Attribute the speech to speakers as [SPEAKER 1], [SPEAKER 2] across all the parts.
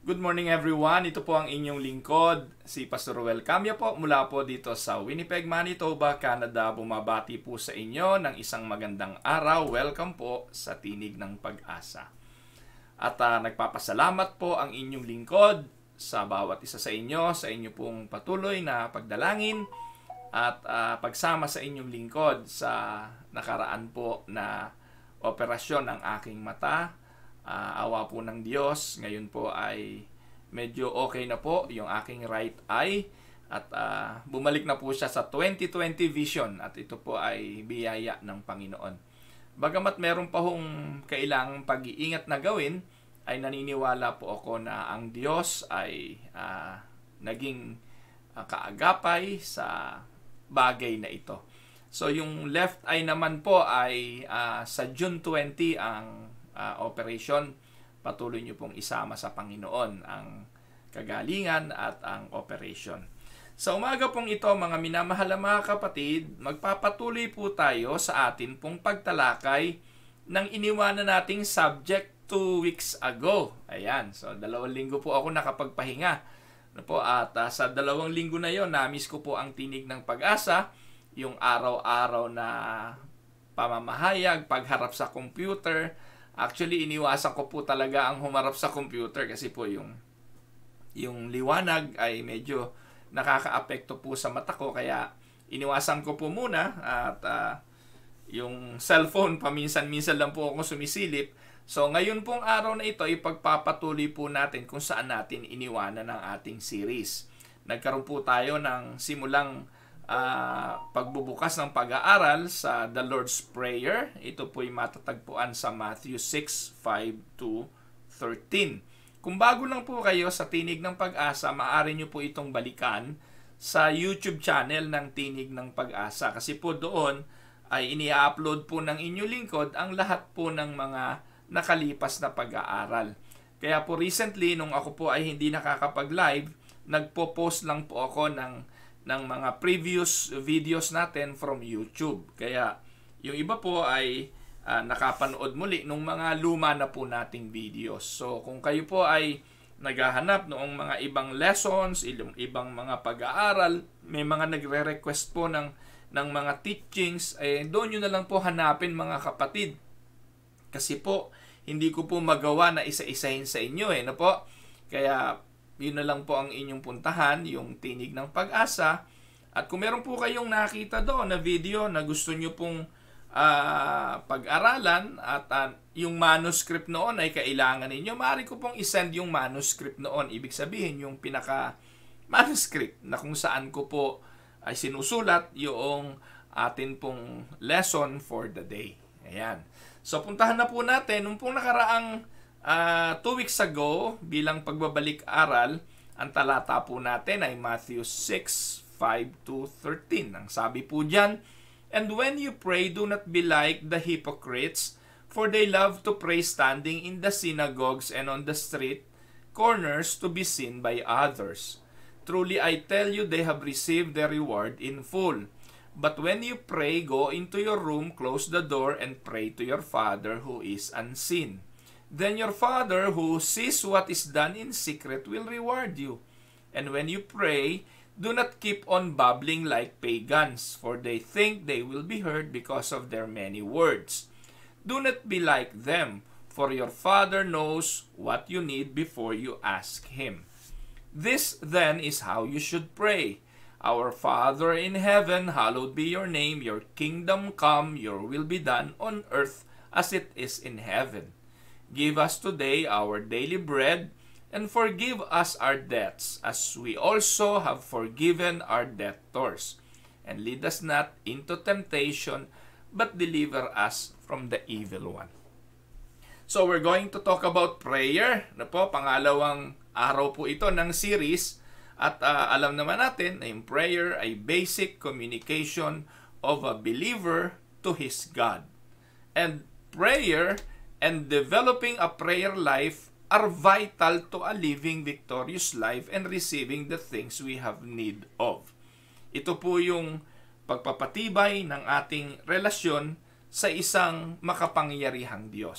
[SPEAKER 1] Good morning everyone, ito po ang inyong lingkod, si Pastor Ruel Camia po mula po dito sa Winnipeg, Manitoba, Canada. Bumabati po sa inyo ng isang magandang araw. Welcome po sa Tinig ng Pag-asa. At nagpapasalamat po ang inyong lingkod sa bawat isa sa inyo pong patuloy na pagdalangin at pagsama sa inyong lingkod sa nakaraan po na operasyon ng aking mata. Awa po ng Diyos, ngayon po ay medyo okay na po yung aking right eye at bumalik na po siya sa 20/20 vision at ito po ay biyaya ng Panginoon. Bagamat meron pa hong kailangang pag-iingat na gawin, ay naniniwala po ako na ang Diyos ay naging kaagapay sa bagay na ito. So yung left eye naman po ay sa June 20 ang operation. Patuloy nyo pong isama sa Panginoon ang kagalingan at ang operation. Sa umaga pong ito, mga minamahal na mga kapatid, magpapatuloy po tayo sa atin pong pagtalakay ng iniwanan nating subject 2 weeks ago. Ayan, so 2 linggo po ako nakapagpahinga. At sa 2 linggo na yon, namiss ko po ang Tinig ng Pag-asa, yung araw-araw na pamamahayag, pagharap sa computer. Actually, iniwasan ko po talaga ang humarap sa computer kasi po yung liwanag ay medyo nakaka-apekto po sa mata ko. Kaya iniwasan ko po muna at yung cellphone, paminsan-minsan lang po ako sumisilip. So, ngayon pong araw na ito, ipagpapatuloy po natin kung saan natin iniwanan ang ating series. Nagkaroon po tayo ng simulang pagbubukas ng pag-aaral sa The Lord's Prayer. Ito po'y matatagpuan sa Matthew 6:5-13. Kung bago lang po kayo sa Tinig ng Pag-asa, maaari nyo po itong balikan sa YouTube channel ng Tinig ng Pag-asa. Kasi po doon ay ini-upload po ng inyong lingkod ang lahat po ng mga nakalipas na pag-aaral. Kaya po recently, nung ako po ay hindi nakakapag-live, nagpo-post lang po ako ng mga previous videos natin from YouTube. Kaya yung iba po ay nakapanood muli nung mga luma na po nating videos. So kung kayo po ay naghahanap noong mga ibang lessons, ibang mga pag-aaral, may mga nagre-request po ng mga teachings, doon nyo na lang po hanapin mga kapatid. Kasi po, hindi ko po magawa na isa-isahin sa inyo no po. Kaya yun na lang po ang inyong puntahan, yung Tinig ng Pag-asa. At kung meron po kayong nakita doon na video na gusto nyo pong pag-aralan at yung manuscript noon ay kailangan ninyo, maaari ko pong isend yung manuscript noon. Ibig sabihin yung pinaka-manuscript na kung saan ko po ay sinusulat yung atin pong lesson for the day. Ayan. So puntahan na po natin. Nung pong nakaraang 2 weeks ago, bilang pagbabalik-aral, ang talata po natin ay Matthew 6:5-13. Ang sabi po dyan, "And when you pray, do not be like the hypocrites, for they love to pray standing in the synagogues and on the street corners to be seen by others. Truly I tell you, they have received their reward in full. But when you pray, go into your room, close the door, and pray to your Father who is unseen. Then your Father who sees what is done in secret will reward you. And when you pray, do not keep on babbling like pagans, for they think they will be heard because of their many words. Do not be like them, for your Father knows what you need before you ask Him. This then is how you should pray. Our Father in heaven, hallowed be your name. Your kingdom come, your will be done on earth as it is in heaven. Give us today our daily bread, and forgive us our debts, as we also have forgiven our debtors. And lead us not into temptation, but deliver us from the evil one." So we're going to talk about prayer. Pangalawang araw po ito ng series. At alam naman natin na yung prayer ay basic communication of a believer to his God. And prayer and developing a prayer life are vital to a living victorious life and receiving the things we have need of. Ito po yung pagpapatibay ng ating relasyon sa isang makapangyarihang Diyos.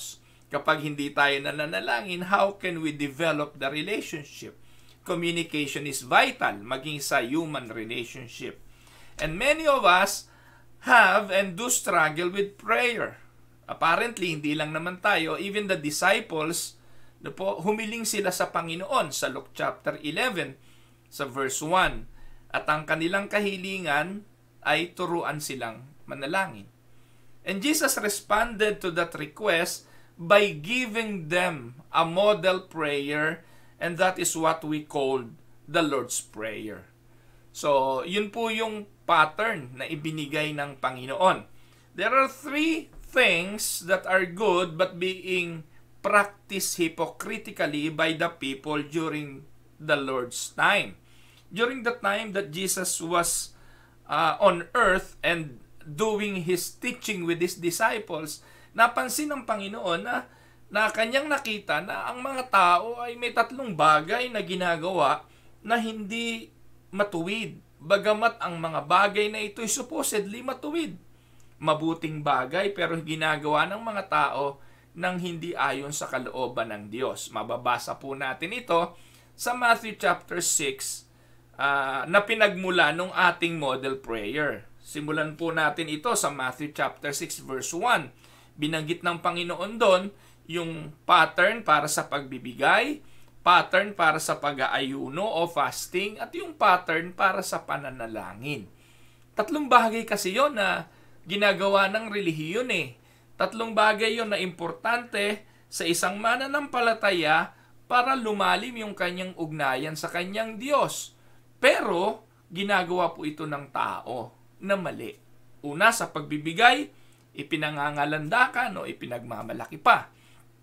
[SPEAKER 1] Kapag hindi tayo nananalangin, how can we develop the relationship? Communication is vital, maging sa human relationship. And many of us have and do struggle with prayer. Apparently, hindi lang naman tayo, even the disciples, humiling sila sa Panginoon sa Luke chapter 11, sa verse 1. At ang kanilang kahilingan ay turuan silang manalangin. And Jesus responded to that request by giving them a model prayer, and that is what we call the Lord's Prayer. So, yun po yung pattern na ibinigay ng Panginoon. There are 3 things that are good but being practiced hypocritically by the people during the Lord's time. During the time that Jesus was on earth and doing His teaching with His disciples, napansin ng Panginoon na kanyang nakita na ang mga tao ay may 3 bagay na ginagawa na hindi matuwid. Bagamat ang mga bagay na ito ay supposedly matuwid. Mabuting bagay pero ginagawa ng mga tao nang hindi ayon sa kalooban ng Diyos. Mababasa po natin ito sa Matthew chapter 6 na pinagmula ng ating model prayer. Simulan po natin ito sa Matthew chapter 6 verse 1. Binanggit ng Panginoon doon yung pattern para sa pagbibigay, pattern para sa pag-aayuno o fasting, at yung pattern para sa pananalangin. 3 bagay kasi yon na ginagawa ng relihiyon eh. 3 bagay yon na importante sa isang mananampalataya para lumalim yung kanyang ugnayan sa kanyang Diyos. Pero, ginagawa po ito ng tao na mali. Una, sa pagbibigay, ipinangangalandakan o ipinagmamalaki pa.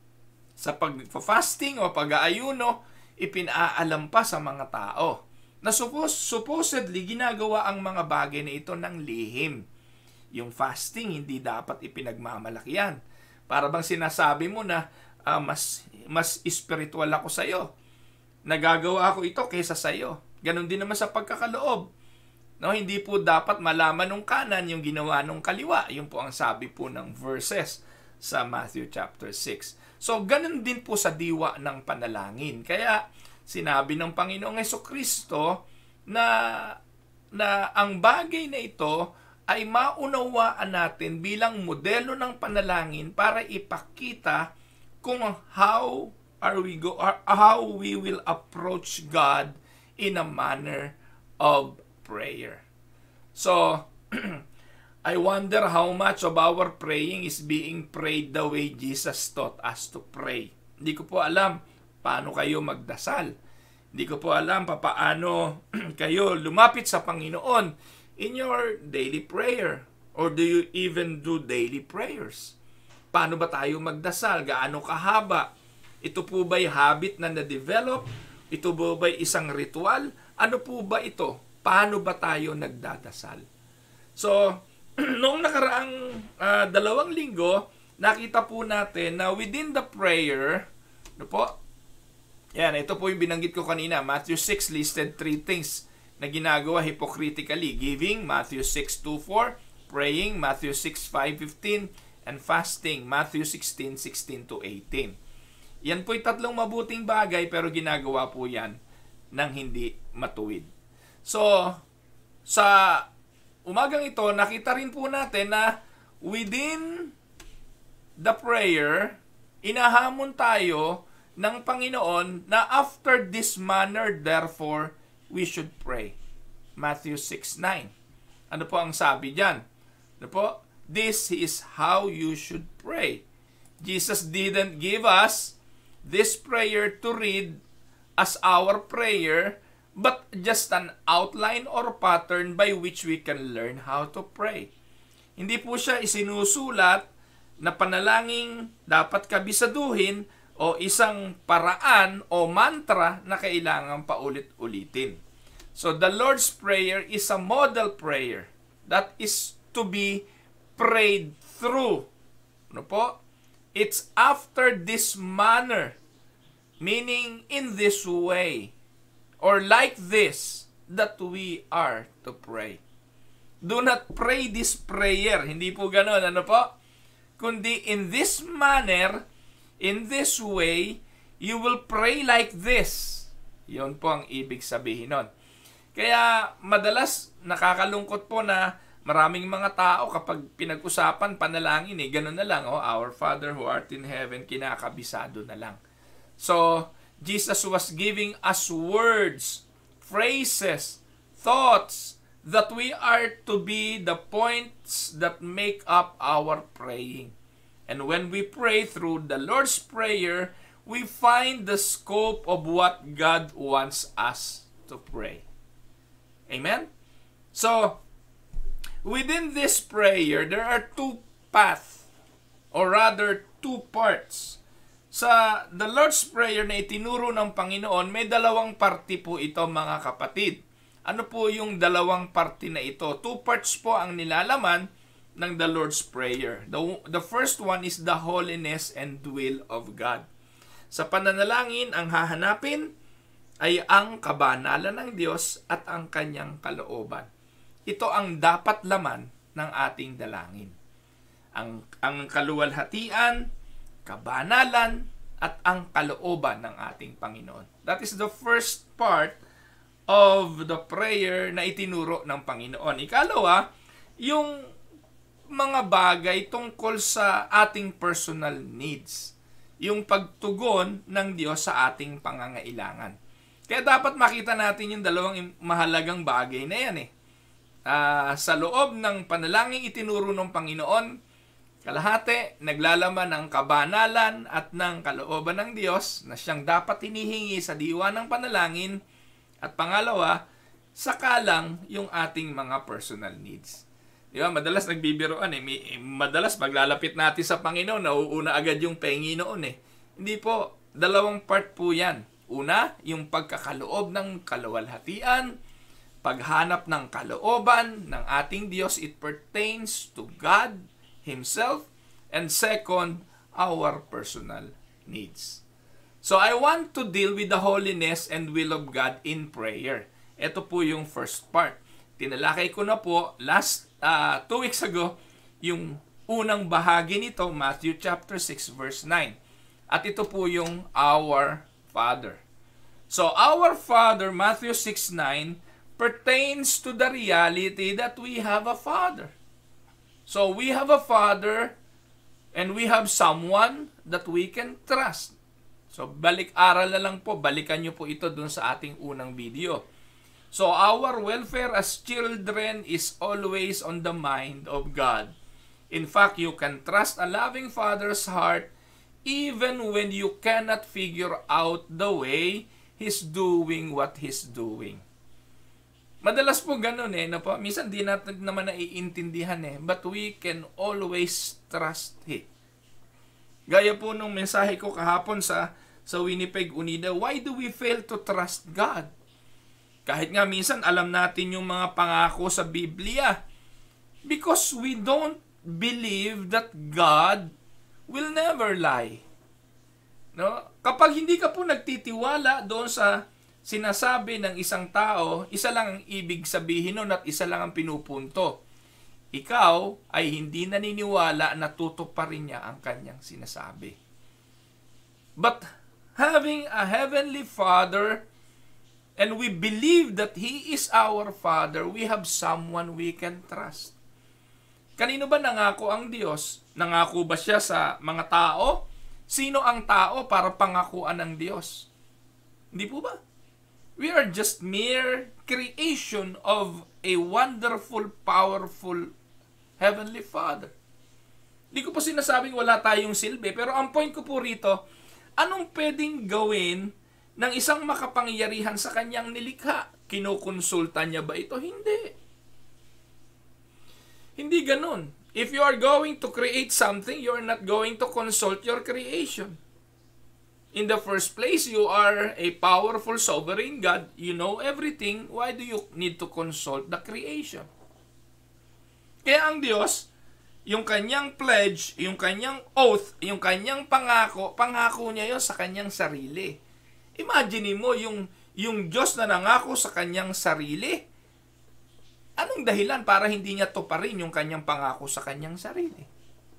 [SPEAKER 1] Sa pag-fasting o pag-aayuno, ipinaalam pa sa mga tao na supposedly ginagawa ang mga bagay na ito ng lihim. Yung fasting, hindi dapat ipinagmamalaki yan. Para bang sinasabi mo na mas spiritual ako sa iyo. Nagagawa ko ito kaysa sa iyo. Ganon din naman sa pagkakaloob. No, hindi po dapat malaman ng kanan yung ginawa ng kaliwa. Yun po ang sabi po ng verses sa Matthew chapter 6. So, ganun din po sa diwa ng panalangin. Kaya, sinabi ng Panginoong Jesucristo na ang bagay na ito ay maunawaan natin bilang modelo ng panalangin para ipakita kung how we will approach God in a manner of prayer. So, I wonder how much of our praying is being prayed the way Jesus taught us to pray. Hindi ko po alam paano kayo magdasal. Hindi ko po alam paano kayo lumapit sa Panginoon in your daily prayer. Or do you even do daily prayers? Paano ba tayo magdasal? Gaano kahaba? Ito po ba'y habit na na-develop? Ito po ba'y isang ritual? Ano po ba ito? Paano ba tayo nagdadasal? So, noong nakaraang 2 linggo, nakita po natin na within the prayer, ano po? Yan, ito po yung binanggit ko kanina. Matthew 6 listed 3 things na ginagawa hypocritically. Giving, Matthew 6:2-4. Praying, Matthew 6:5-15. And fasting, Matthew 16:16-18. Yan po'y 3 mabuting bagay pero ginagawa po yan ng hindi matuwid. So, sa umagang ito, nakita rin po natin na within the prayer, inahamon tayo ng Panginoon na after this manner, therefore, we should pray. Matthew 6:9. Ano po ang sabi dyan? Ano po? This is how you should pray. Jesus didn't give us this prayer to read as our prayer, but just an outline or pattern by which we can learn how to pray. Hindi po siya isinusulat na panalangin dapat kabisaduhin o isang paraan o mantra na kailangan paulit-ulitin. So the Lord's Prayer is a model prayer that is to be prayed through. Ano po? It's after this manner, meaning in this way, or like this, that we are to pray. Do not pray this prayer. Hindi po ganon. Ano po? Kundi in this manner, In this way, you will pray like this. Yun po ang ibig sabihin nun. Kaya madalas nakakalungkot po na maraming mga tao kapag pinag-usapan panalangin ganun na lang, Our Father who art in heaven, kinakabisado na lang. So, Jesus was giving us words, phrases, thoughts that we are to be the points that make up our praying. And when we pray through the Lord's Prayer, we find the scope of what God wants us to pray. Amen? So, within this prayer, there are two paths, or rather two parts. Sa the Lord's Prayer na itinuro ng Panginoon, may dalawang parte po ito, mga kapatid. Ano po yung dalawang parte na ito? Two parts po ang nilalaman ng the Lord's Prayer. The first one is the holiness and will of God. Sa pananalangin, ang hahanapin ay ang kabanalan ng Diyos at ang kanyang kalooban. Ito ang dapat laman ng ating dalangin. Ang kaluwalhatian, kabanalan, at ang kalooban ng ating Panginoon. That is the first part of the prayer na itinuro ng Panginoon. Ikalawa, yung mga bagay tungkol sa ating personal needs. Yung pagtugon ng Diyos sa ating pangangailangan. Kaya dapat makita natin yung dalawang mahalagang bagay na yan sa loob ng panalangin itinuro ng Panginoon, kalahati naglalaman ng kabanalan at ng kalooban ng Diyos na siyang dapat hinihingi sa diwa ng panalangin. At pangalawa, sakalang yung ating mga personal needs. Di ba? Madalas nagbibiroan madalas maglalapit natin sa Panginoon, nauuna agad yung pengi noon Hindi po, dalawang part po yan. Una, yung pagkakaloob ng kaluwalhatian, paghanap ng kalooban ng ating Diyos, it pertains to God Himself. And second, our personal needs. So I want to deal with the holiness and will of God in prayer. Ito po yung first part. Tinalakay ko na po last 2 weeks ago yung unang bahagi nito, Matthew chapter 6 verse 9. At ito po yung our Father. So our Father, Matthew 6:9, pertains to the reality that we have a Father. So we have a Father and we have someone that we can trust. So balik-aral na lang po, balikan nyo po ito dun sa ating unang video. So our welfare as children is always on the mind of God. In fact, you can trust a loving Father's heart even when you cannot figure out the way He's doing what He's doing. Madalas po ganun po. Minsan di natin naman naiintindihan but we can always trust Him. Gaya po nung mensahe ko kahapon sa Winnipeg Unida, why do we fail to trust God? Kahit nga minsan alam natin yung mga pangako sa Biblia. Because we don't believe that God will never lie. No? Kapag hindi ka po nagtitiwala doon sa sinasabi ng isang tao, isa lang ang ibig sabihin nun at isa lang ang pinupunto. Ikaw ay hindi naniniwala na tutuparin niya ang kanyang sinasabi. But having a heavenly Father, and we believe that He is our Father, we have someone we can trust. Kanino ba nangako ang Diyos? Nangako ba siya sa mga tao? Sino ang tao para pangakuan ng Diyos? Hindi po ba? We are just mere creation of a wonderful, powerful Heavenly Father. Hindi ko po sinasabing wala tayong silbi, pero ang point ko po rito, anong pwedeng gawin ng isang makapangyarihan sa kanyang nilikha? Kinukonsulta niya ba ito? Hindi. Hindi ganun. If you are going to create something, you are not going to consult your creation. In the first place, you are a powerful, sovereign God. You know everything. Why do you need to consult the creation? Kaya ang Diyos, yung kanyang pledge, yung kanyang oath, yung kanyang pangako niya yun sa kanyang sarili. Imagine mo yung Diyos na nangako sa kanyang sarili. Anong dahilan para hindi niya tuparin yung kanyang pangako sa kanyang sarili?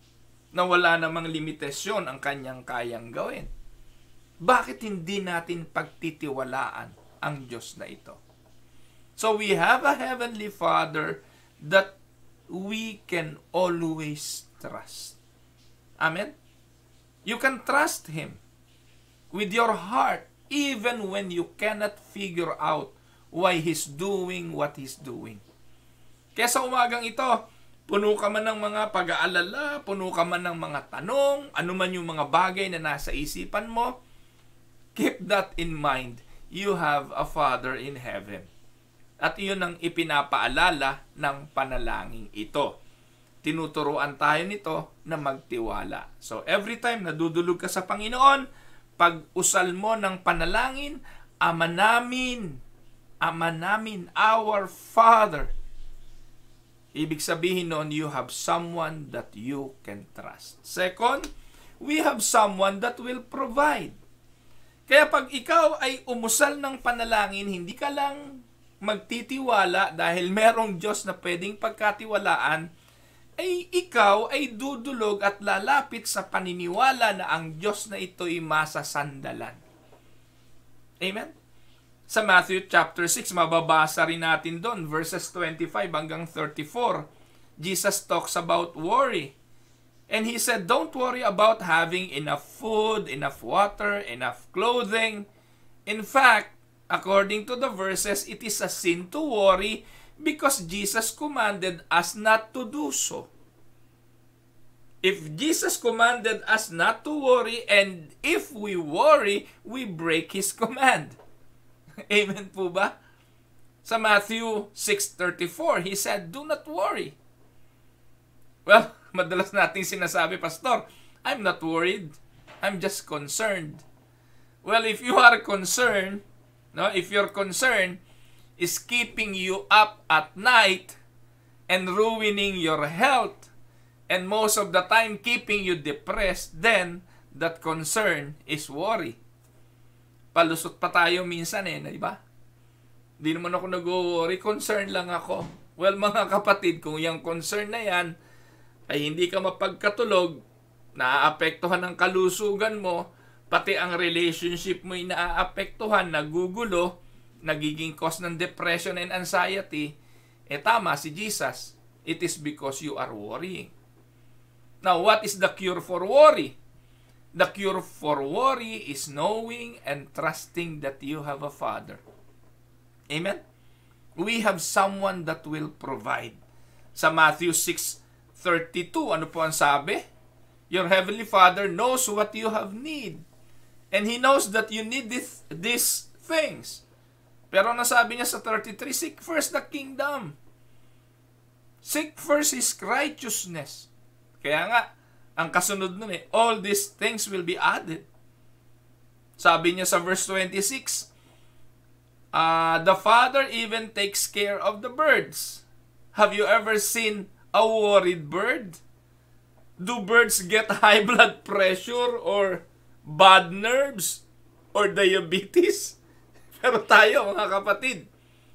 [SPEAKER 1] na wala namang limitasyon ang kanyang kayang gawin. Bakit hindi natin pagtitiwalaan ang Diyos na ito? So we have a Heavenly Father that we can always trust. Amen? You can trust Him with your heart even when you cannot figure out why He's doing what He's doing. Kaya sa umagang ito, puno ka man ng mga pag-aalala, puno ka man ng mga tanong, ano man yung mga bagay na nasa isipan mo, keep that in mind. You have a Father in heaven. At iyon ang ipinapaalala ng panalangin ito. Tinuturuan tayo nito na magtiwala. So every time na dudulog ka sa Panginoon, pag-usal mo ng panalangin, Ama namin, our Father. Ibig sabihin nun, you have someone that you can trust. Second, we have someone that will provide. Kaya pag ikaw ay umusal ng panalangin, hindi ka lang magtitiwala dahil merong Diyos na pwedeng pagkatiwalaan, ay ikaw ay dudulog at lalapit sa paniniwala na ang Diyos na ito'y masasandalan. Amen? Sa Matthew chapter 6, mababasa rin natin doon, verses 25 hanggang 34. Jesus talks about worry. And He said, don't worry about having enough food, enough water, enough clothing. In fact, according to the verses, it is a sin to worry because Jesus commanded us not to do so. If Jesus commanded us not to worry, and if we worry, we break His command. Amen po ba? Sa Matthew 6:34, He said, do not worry. Well, madalas nating sinasabi, Pastor, I'm not worried. I'm just concerned. Well, if you are concerned, if your concern is keeping you up at night and ruining your health, and most of the time keeping you depressed, then that concern is worry. Palusot pa tayo minsan di ba? Di naman ako nag-worry, concern lang ako. Well, mga kapatid, kung yung concern na yan ay hindi ka mapagkatulog, naaapektuhan ang kalusugan mo, pati ang relationship mo ay naaapektuhan, nagugulo, nagiging cause ng depression and anxiety, tama si Jesus. It is because you are worrying. Now, what is the cure for worry? The cure for worry is knowing and trusting that you have a Father. Amen? We have someone that will provide. Sa Matthew 6:32, ano po ang sabi? Your Heavenly Father knows what you have need. And He knows that you need these things. Pero nasabi niya sa 33, seek first the kingdom. Seek first His righteousness. Kaya nga, ang kasunod nun all these things will be added. Sabi niya sa verse 26, the Father even takes care of the birds. Have you ever seen a worried bird? Do birds get high blood pressure or bad nerves or diabetes? Pero tayo, mga kapatid,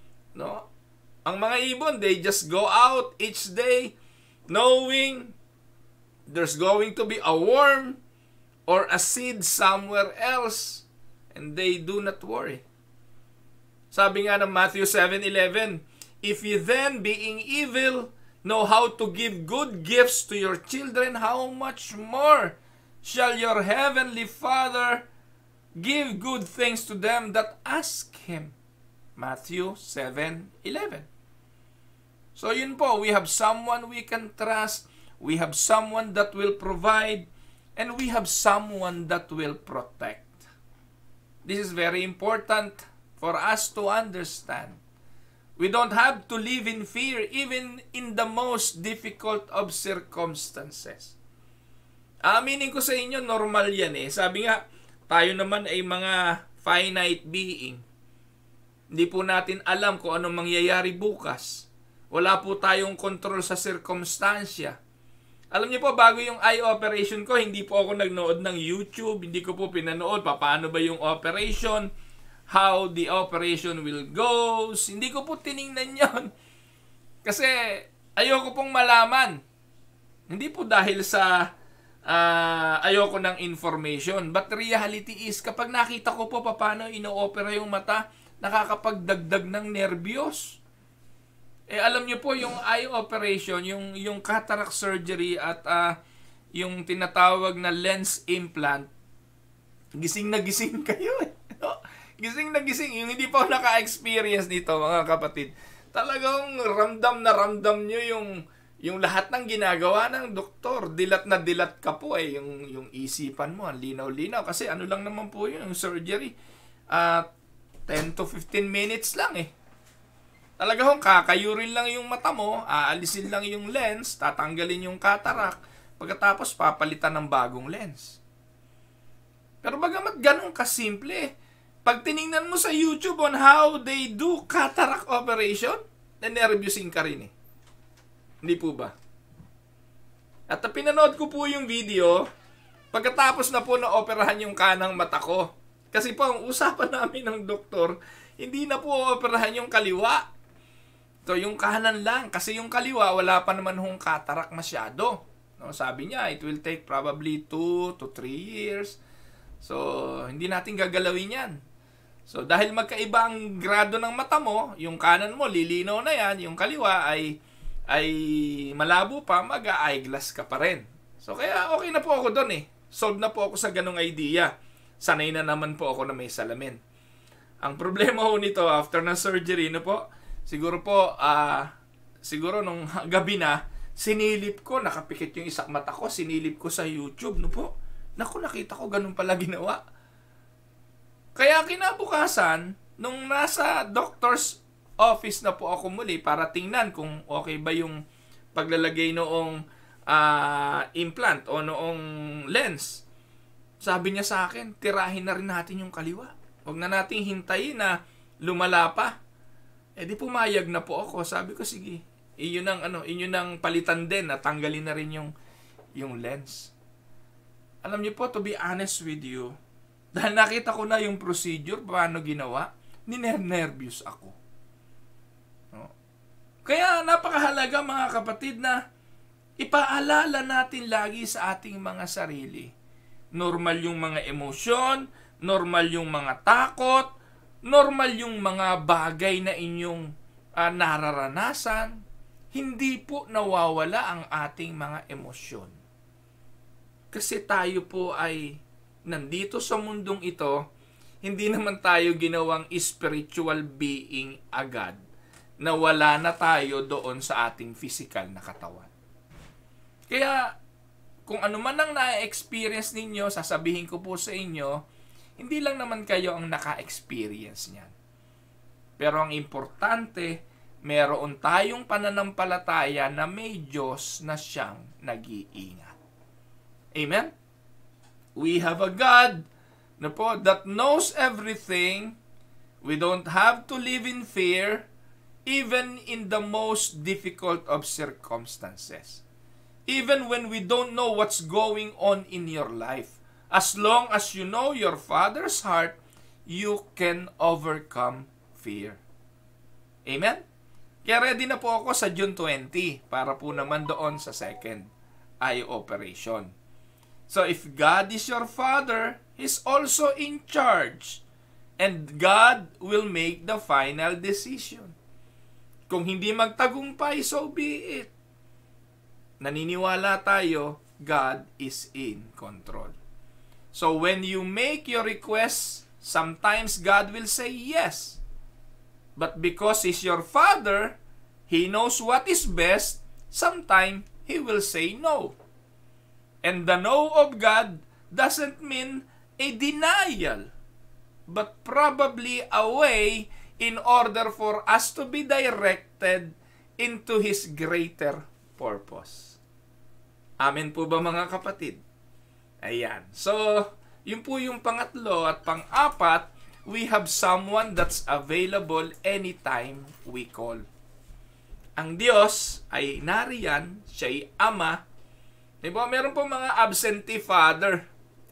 [SPEAKER 1] ang mga ibon, they just go out each day knowing there's going to be a worm or a seed somewhere else, and they do not worry. Sabi nga ng Matthew 7:11, if you then, being evil, know how to give good gifts to your children, how much more shall your Heavenly Father give good things to them that ask Him? Matthew 7:11. So yun po, we have someone we can trust, we have someone that will provide, and we have someone that will protect. This is very important for us to understand. We don't have to live in fear even in the most difficult of circumstances. Aminin ko sa inyo, normal yan Sabi nga, tayo naman ay mga finite being. Hindi po natin alam kung anong mangyayari bukas. Wala po tayong control sa circumstansya. Alam niyo po, bago yung eye operation ko, hindi po ako nagnood ng YouTube, hindi ko po pinanood paano ba yung operation, how the operation will go. Hindi ko po tiningnan yon. Kasi ayoko pong malaman. Hindi po dahil sa ayoko ng information. But reality is, kapag nakita ko po paano ino-opera yung mata, nakakapagdagdag ng nervyos. Alam niyo po, yung eye operation, yung cataract surgery at yung tinatawag na lens implant, gising na gising kayo eh. No? Gising na gising. Yung hindi pa naka-experience nito, mga kapatid, talagang ramdam na ramdam nyo yung lahat ng ginagawa ng doktor. Dilat na dilat ka po eh. Yung isipan mo, ang linaw-linaw. Kasi ano lang naman po yung surgery. 10 to 15 minutes lang eh. Talaga hong kakayurin lang yung mata mo, aalisin lang yung lens, tatanggalin yung cataract, pagkatapos papalitan ng bagong lens. Pero bagamat ganun kasimple, pag tiningnan mo sa YouTube on how they do cataract operation, nervyusin ka rin eh. Hindi po ba? At pinanood ko po yung video, pagkatapos na po na-operahan yung kanang mata ko. Kasi po ang usapan namin ng doktor, hindi na po operahan yung kaliwa. So, yung kanan lang. Kasi yung kaliwa, wala pa naman hong cataract masyado. No, sabi niya, it will take probably 2 to 3 years. So, hindi natin gagalawin yan. So, dahil magkaiba ang grado ng mata mo, yung kanan mo, lilinaw na yan. Yung kaliwa ay malabo pa, mag-eyeglass ka pa rin. So, kaya okay na po ako doon eh. Solve na po ako sa ganong idea. Sanay na naman po ako na may salamin. Ang problema ho nito, after na surgery, no po, siguro po, siguro nung gabi na, sinilip ko, nakapikit yung isang mata ko, sinilip ko sa YouTube, no po. Naku, nakita ko ganun pala ginawa. Kaya kinabukasan, nung nasa doctor's office na po ako muli para tingnan kung okay ba yung paglalagay noong implant o noong lens, sabi niya sa akin, tirahin na rin natin yung kaliwa. Huwag na nating hintayin na lumala pa. Di pumayag na po ako. Sabi ko, sige, iyon ang palitan din at tanggalin na rin yung lens. Alam niyo po, to be honest with you, dahil nakita ko na yung procedure, paano ginawa, ninernervyos ako. No? Kaya napakahalaga mga kapatid na ipaalala natin lagi sa ating mga sarili. Normal yung mga emosyon, normal yung mga takot, normal yung mga bagay na inyong nararanasan. Hindi po nawawala ang ating mga emosyon. Kasi tayo po ay nandito sa mundong ito, hindi naman tayo ginawang spiritual being agad na wala na tayo doon sa ating physical na katawan. Kaya, kung ano man ang na-experience ninyo, sasabihin ko po sa inyo, hindi lang naman kayo ang naka-experience niyan. Pero ang importante, meron tayong pananampalataya na may Diyos na siyang nag-iingat. Amen? We have a God na po that knows everything. We don't have to live in fear even in the most difficult of circumstances. Even when we don't know what's going on in your life. As long as you know your Father's heart, you can overcome fear. Amen? Kaya ready na po ako sa June 20 para po naman doon sa second eye operation. So if God is your Father, He's also in charge. And God will make the final decision. Kung hindi magtagumpay, so be it. Naniniwala tayo, God is in control. So when you make your request, sometimes God will say yes. But because He's your Father, He knows what is best, sometimes He will say no. And the no of God doesn't mean a denial, but probably a way in order for us to be directed into His greater purpose. Amen po ba mga kapatid? Ayan. So, yun po yung pangatlo at pang-apat, we have someone that's available anytime we call. Ang Diyos ay nariyan, siya'y Ama. Diba? Meron po mga absentee father.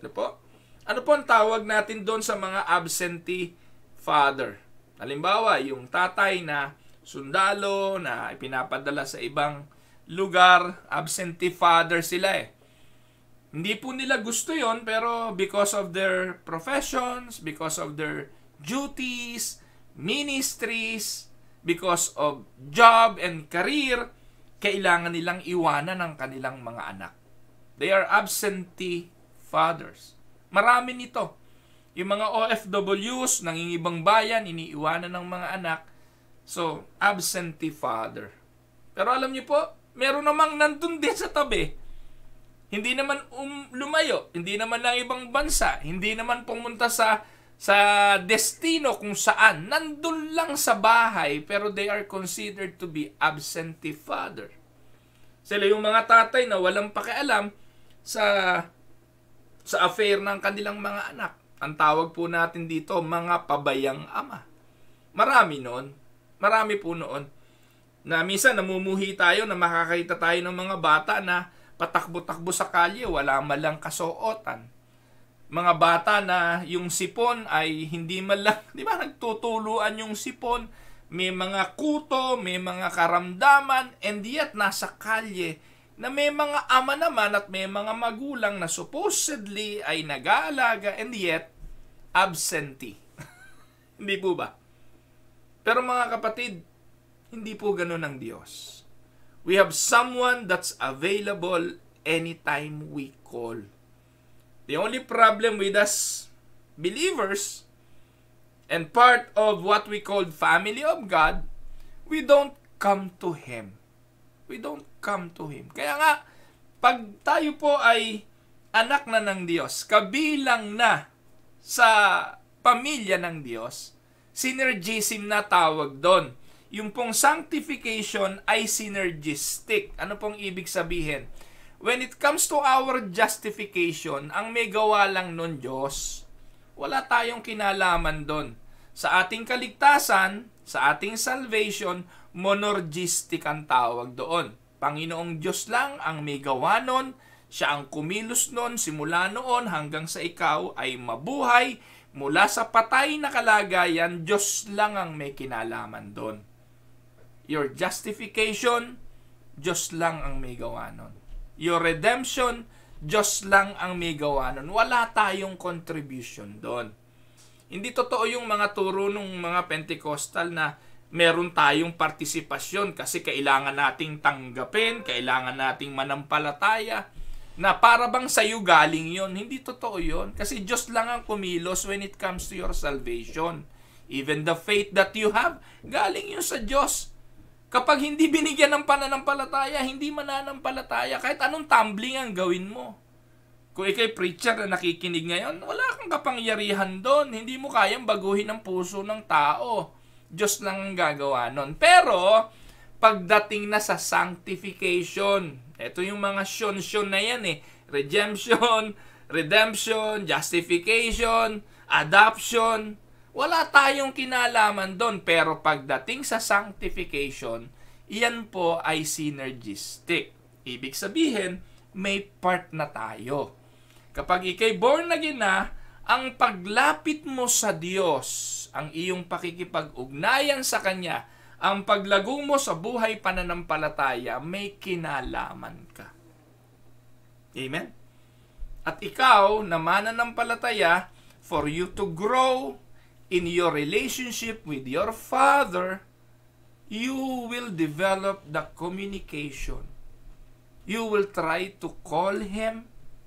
[SPEAKER 1] Ano po ang tawag natin doon sa mga absentee father? Halimbawa, yung tatay na sundalo na ipinapadala sa ibang lugar, absentee father sila eh. Hindi po nila gusto yon, pero because of their professions, because of their duties, ministries, because of job and career, kailangan nilang iwanan ang kanilang mga anak. They are absentee fathers. Marami nito. Yung mga OFWs, nangingibang bayan, iniiwanan ng mga anak. So, absentee father. Pero alam niyo po, meron namang nandun din sa tabi. Hindi naman lumayo, hindi naman ng ibang bansa, hindi naman pumunta sa destino kung saan. Nandun lang sa bahay, pero they are considered to be absentee father. Sila yung mga tatay na walang pakialam sa affair ng kanilang mga anak. Ang tawag po natin dito, mga pabayang ama. Marami noon. Marami po noon. Na minsan namumuhi tayo na makakita tayo ng mga bata na patakbo-takbo sa kalye, wala malang kasuotan. Mga bata na yung sipon ay hindi malang, di ba, nagtutuluan yung sipon, may mga kuto, may mga karamdaman, and yet nasa kalye na may mga ama naman at may mga magulang na supposedly ay nag-aalaga and yet absentee. Hindi po ba? Pero mga kapatid, hindi po ganun ang Diyos. We have someone that's available anytime we call. The only problem with us believers and part of what we call family of God, we don't come to Him. We don't come to Him. Kaya nga, pag tayo po ay anak na ng Diyos, kabilang na sa pamilya ng Diyos, synergism na tawag doon. Yung pong sanctification ay synergistic. Ano pong ibig sabihin? When it comes to our justification, ang may gawa lang nun Diyos. Wala tayong kinalaman doon. Sa ating kaligtasan, sa ating salvation, monergistic ang tawag doon. Panginoong Diyos lang ang may gawa nun. Siya ang kumilos nun simula noon hanggang sa ikaw ay mabuhay. Mula sa patay na kalagayan, Diyos lang ang may kinalaman doon. Your justification, Diyos lang ang may gawa nun. Your redemption, Diyos lang ang may gawa nun. Wala tayong contribution doon. Hindi totoo yung mga turo ng mga Pentecostal na meron tayong partisipasyon kasi kailangan nating tanggapin, kailangan nating manampalataya, na para bang sa'yo galing yon. Hindi totoo yon. Kasi Diyos lang ang kumilos when it comes to your salvation. Even the faith that you have, galing yun sa Diyos. Kapag hindi binigyan ng pananampalataya, hindi mananampalataya. Kahit anong tumbling ang gawin mo. Kung ikay preacher na nakikinig ngayon, wala kang kapangyarihan doon. Hindi mo kayang baguhin ang puso ng tao. Diyos lang ang gagawa nun. Pero, pagdating na sa sanctification, ito yung mga syon na yan eh. Redemption, justification, adoption. Wala tayong kinalaman doon. Pero pagdating sa sanctification, iyan po ay synergistic. Ibig sabihin, may part na tayo. Kapag ikay born again na, ang paglapit mo sa Diyos, ang iyong pakikipag-ugnayan sa Kanya, ang paglago mo sa buhay pananampalataya, may kinalaman ka. Amen? At ikaw na mananampalataya, for you to grow in your relationship with your Father, you will develop the communication. You will try to call Him,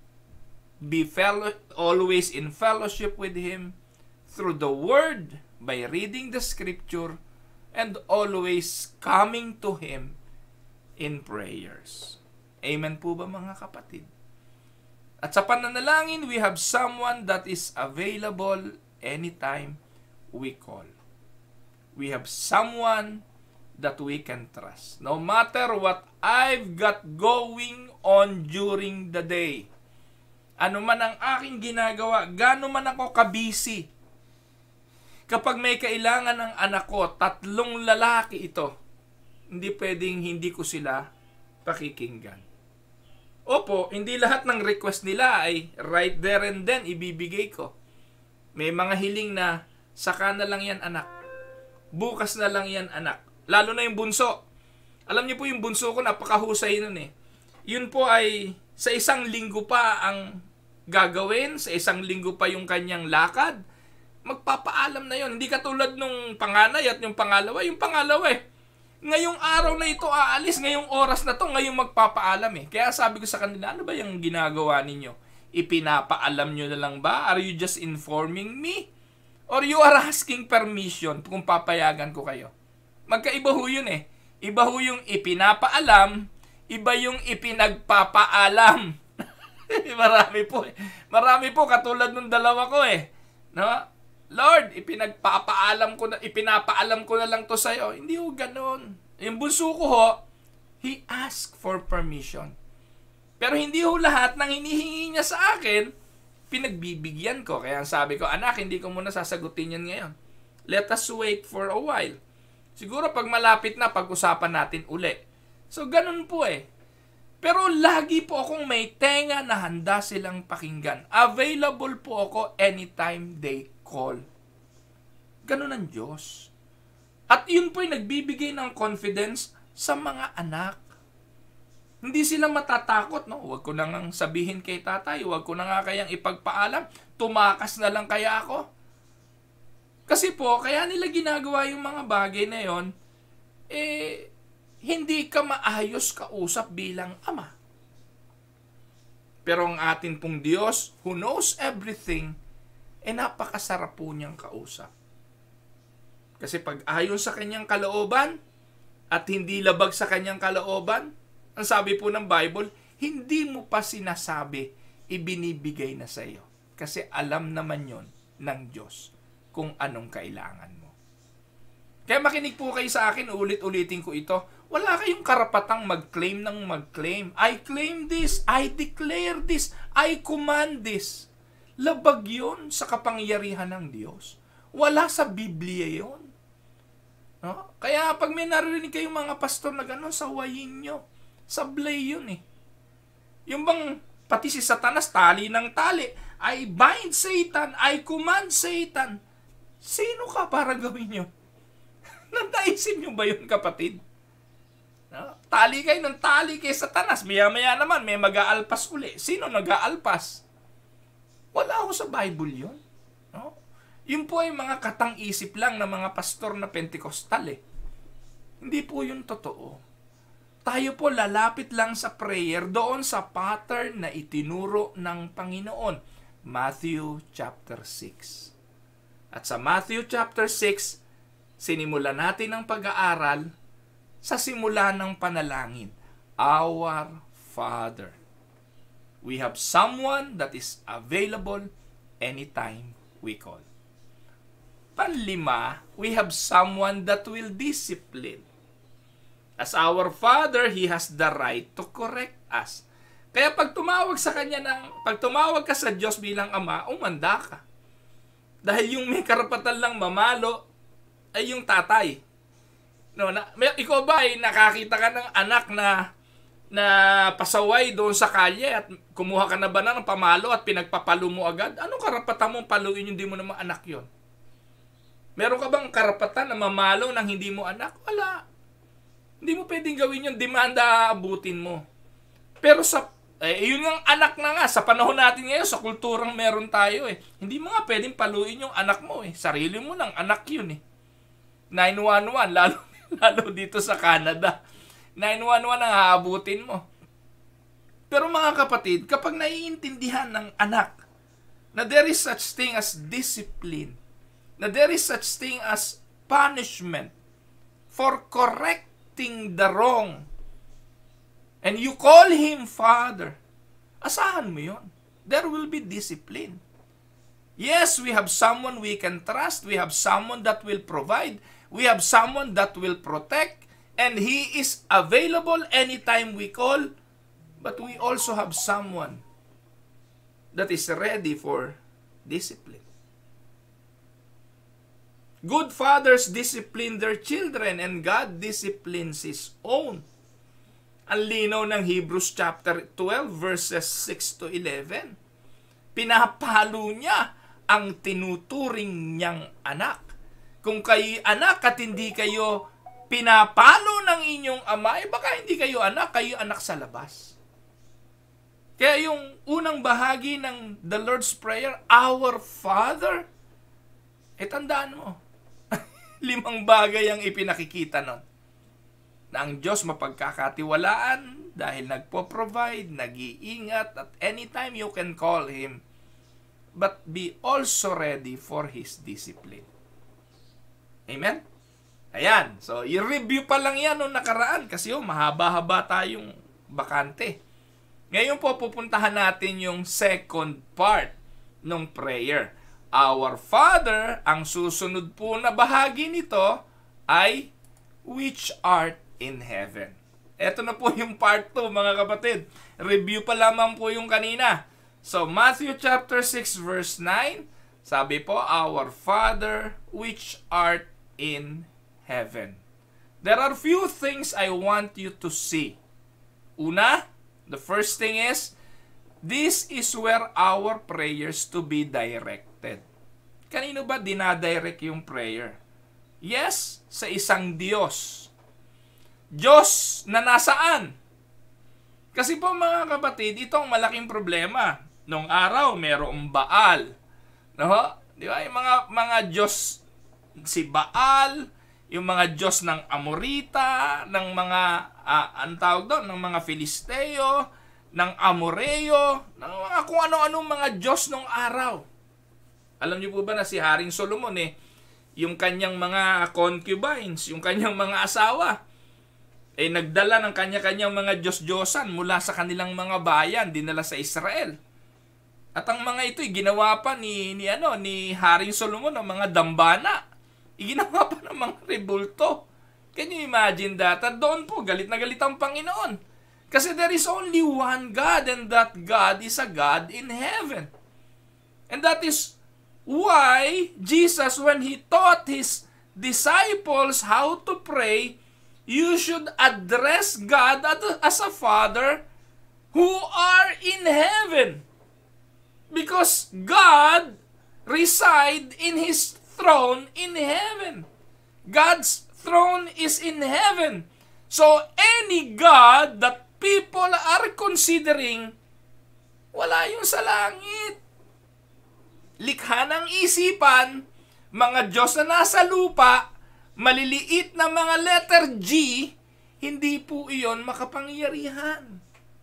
[SPEAKER 1] always in fellowship with Him, through the Word, by reading the Scripture, and always coming to Him in prayers. Amen po ba mga kapatid? At sa pananalangin, we have someone that is available anytime we call. We have someone that we can trust. No matter what I've got going on during the day, ano man ang aking ginagawa, gaano man ako kabisi, kapag may kailangan ng anak ko, 3 lalaki ito, hindi pwedeng hindi ko sila pakikinggan. Opo, hindi lahat ng request nila ay right there and then ibibigay ko. May mga hiling na, saka na lang yan anak. Bukas na lang yan anak. Lalo na yung bunso. Alam niyo po yung bunso ko, napakahusay nun eh. Yun po ay Sa isang linggo pa ang gagawin, sa isang linggo pa yung kanyang lakad, magpapaalam na yon. Hindi katulad nung panganay at yung pangalawa. Yung pangalawa ngayong araw na ito aalis, ngayong oras na to, ngayong magpapaalam Kaya sabi ko sa kanila, ano ba yung ginagawa ninyo? Ipinapaalam nyo na lang ba? Are you just informing me? Or you are asking permission kung papayagan ko kayo? Magkaiba ho yun Iba ho yung ipinapaalam, iba yung ipinagpapaalam. Marami po katulad ng dalawa ko No? Lord, ipinapaalam ko na lang to sa'yo. Hindi ho ganoon. Yung bunso ko he asked for permission. Pero hindi ho lahat ng hinihingi niya sa akin, pinagbibigyan ko. Kaya sabi ko, anak, hindi ko muna sasagutin yan ngayon. Let us wait for a while. Siguro pag malapit na, pag-usapan natin uli. So, ganun po Pero lagi po akong may tenga na handa silang pakinggan. Available po ako anytime they call. Ganun ang Diyos. At yun po nagbibigay ng confidence sa mga anak. Hindi sila matatakot, no? Huwag ko na nga sabihin kay tatay, huwag ko na nga kayang ipagpaalam, tumakas na lang kaya ako. Kasi po, kaya nila ginagawa yung mga bagay na yon, hindi ka maayos kausap bilang ama. Pero ang atin pong Diyos, who knows everything, napakasarap po niyang kausap. Kasi pag ayon sa kanyang kalooban, at hindi labag sa kanyang kalooban, ang sabi po ng Bible, hindi mo pa sinasabi, ibinibigay na sa iyo. Kasi alam naman yon ng Diyos kung anong kailangan mo. Kaya makinig po kayo sa akin, ulit-ulitin ko ito. Wala kayong karapatang mag-claim ng mag-claim. I claim this, I declare this, I command this. Labag yun sa kapangyarihan ng Diyos. Wala sa Biblia yun. No? Kaya pag may narinig kayong mga pastor na gano'n, sawayin nyo. Sablay yun Yung bang pati si Satanas, tali ng tali. I bind Satan, I command Satan. Sino ka para gawin yun? Naisip nyo ba yun, kapatid? No? Tali kayo ng tali kay Satanas. Maya-maya naman, may mag-aalpas uli. Sino nag-aalpas? Wala ako sa Bible yun. No? Yun po ay mga katang-isip lang ng mga pastor na Pentecostal Hindi po yun totoo. Tayo po lalapit lang sa prayer doon sa pattern na itinuro ng Panginoon. Matthew chapter 6. At sa Matthew chapter 6, sinimulan natin ang pag-aaral sa simula ng panalangin. Our Father. We have someone that is available anytime we call. Panlima, we have someone that will discipline. As our Father, He has the right to correct us. Kaya pag tumawag ka sa Diyos bilang Ama, umanda ka. Dahil yung may karapatan lang mamalo ay yung tatay. No, ikaw ba ay nakakita ka ng anak na pasaway doon sa kalye at kumuha ka na ba ng pamalo at pinagpapalo mo agad? Anong karapatan mong paluin yung hindi mo naman anak yon? Meron ka bang karapatan na mamalo ng hindi mo anak? Wala. Hindi mo pwedeng gawin yung demanda abutin mo. Pero yun ang anak na nga. Sa panahon natin ngayon, sa kulturang meron tayo Hindi mo nga pwedeng paluin yung anak mo Sarili mo ng anak yun 911, lalo dito sa Canada. 911 ang haabutin mo. Pero mga kapatid, kapag naiintindihan ng anak na there is such thing as discipline, na there is such thing as punishment for correcting the wrong, and you call him Father, asahan mo yun. There will be discipline. Yes, we have someone we can trust. We have someone that will provide. We have someone that will protect. And He is available anytime we call. But we also have someone that is ready for discipline. Good fathers discipline their children and God disciplines His own. Ang linaw ng Hebrews chapter 12 verses 6 to 11. Pinapalo niya ang tinuturing niyang anak. Kung kayo anak at hindi kayo pinapalo ng inyong ama, baka hindi kayo anak sa labas. Kaya yung unang bahagi ng the Lord's Prayer, Our Father, tandaan mo, 5 bagay ang ipinakikita nun. Na ang Diyos mapagkakatiwalaan dahil nagpo-provide, nag-iingat, at anytime you can call Him. But be also ready for His discipline. Amen? Ayan. So, i-review pa lang yan nung nakaraan kasi mahaba-haba tayong bakante. Ngayon po, pupuntahan natin yung second part ng prayer. Our Father, ang susunod po na bahagi nito ay which art in heaven. Ito na po yung part 2, mga kapatid. Review pa lamang po yung kanina. So, Matthew chapter 6 verse 9, sabi po, Our Father which art in heaven. There are few things I want you to see. Una, the first thing is, this is where our prayers to be directed. Kanino ba dinadirect yung prayer? Yes, sa isang Diyos. Diyos na nasaan? Kasi po mga kapatid, ito ang malaking problema. Nung araw, merong Baal. No? Di ba? Yung mga Diyos, si Baal, yung mga Diyos ng Amorita, ng mga, ang tawag doon, ng mga Filisteo, ng Amoreo, ng mga kung ano-anong mga Diyos nung araw. Alam niyo po ba na si Haring Solomon yung kanyang mga concubines, yung kanyang mga asawa, nagdala ng kanya-kanyang mga Diyos-Diyosan mula sa kanilang mga bayan, dinala sa Israel. At ang mga ito, ginawa pa ni Haring Solomon ng mga dambana. Ginawa pa ng mga rebulto. Can you imagine that? At doon po, galit na galit ang Panginoon. Kasi there is only one God, and that God is a God in heaven. And that is why Jesus, when He taught His disciples how to pray, you should address God as a Father who are in heaven. Because God reside in His throne in heaven. God's throne is in heaven. So any God that people are considering, wala yung sa langit. Likha ng isipan, mga Diyos na nasa lupa, maliliit na mga letter G, hindi po iyon makapangyarihan.